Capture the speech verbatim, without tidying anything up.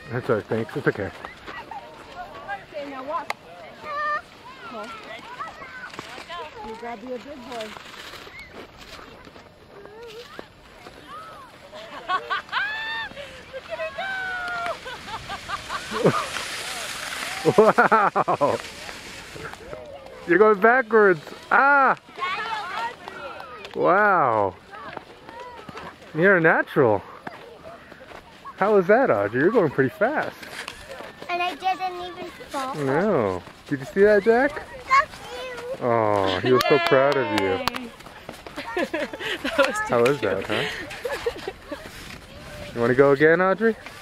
That's all right, thanks. It's okay. Okay, now walk. Okay. You gotta be a big boy. Wow! You're going backwards. Ah! Wow! You're a natural. How was that, Audrey? You're going pretty fast. And I didn't even fall. No. Did you see that, Jack? Oh, he was so proud of you. That was How was that, huh? You want to go again, Audrey?